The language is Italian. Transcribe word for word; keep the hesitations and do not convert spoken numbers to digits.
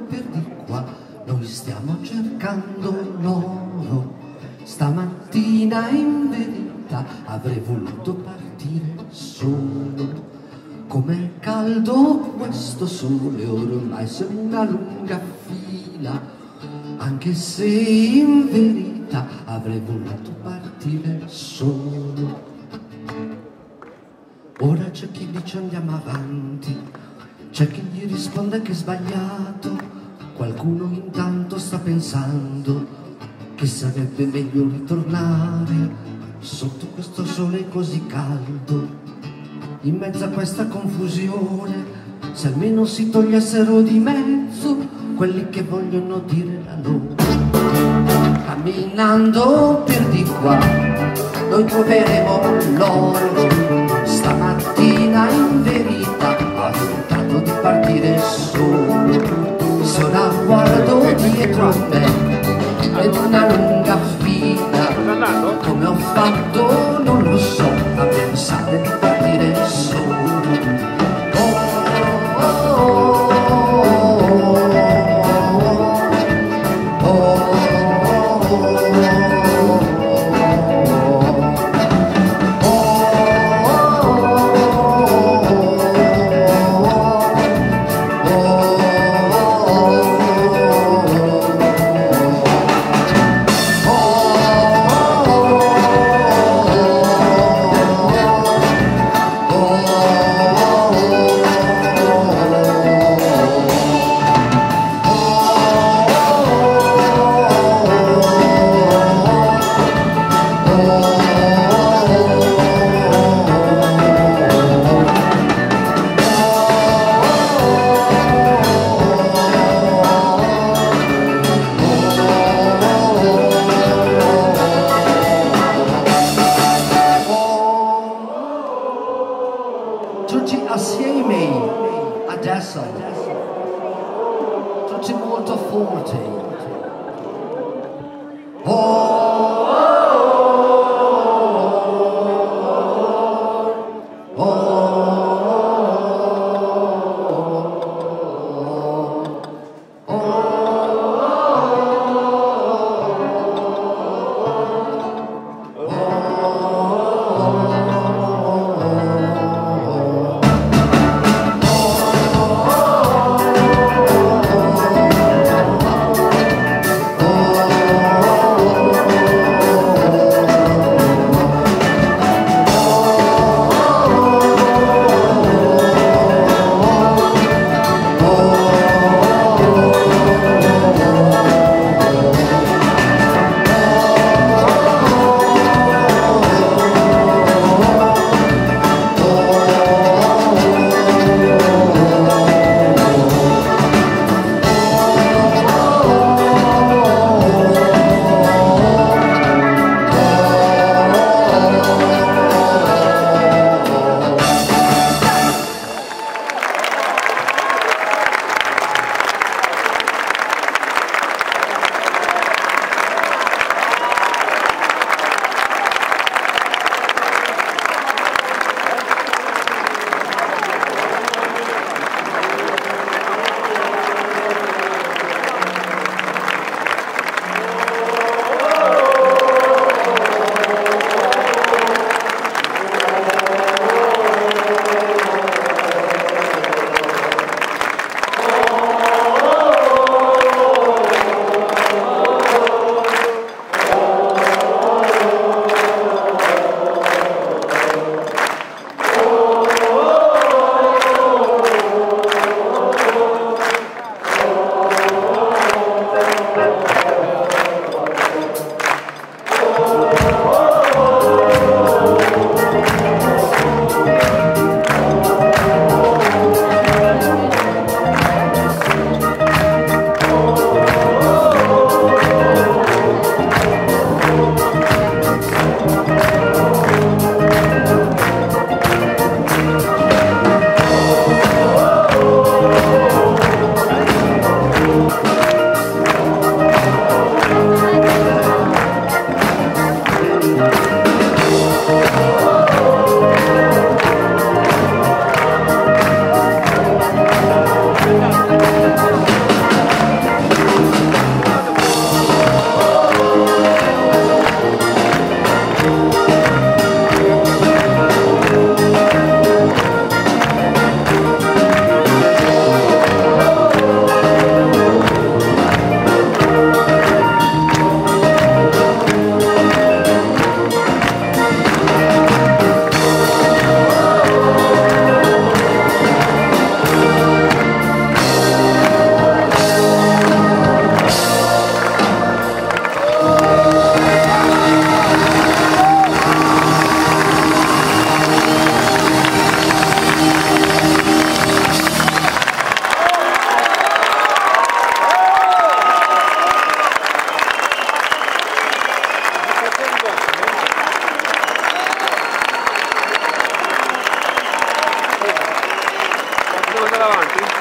per di qua, noi stiamo cercando l'oro. Stamattina in verità avrei voluto partire solo. Com'è caldo questo sole, ormai siamo una lunga fila, anche se in verità avrei voluto partire solo. Ora c'è chi dice andiamo avanti, c'è chi gli risponde che è sbagliato, qualcuno intanto sta pensando che sarebbe meglio ritornare sotto questo sole così caldo. In mezzo a questa confusione, se almeno si togliessero di mezzo quelli che vogliono dire la loro. Camminando per di qua, noi troveremo l'oro. Stamattina in verità ho tentato di partire solo. Se ora guardo dietro a me, vedo una lunga fila. Come ho fatto non lo so, a pensare di partire solo. Tutti assieme adesso, tutti molto forti. Oh. davanti.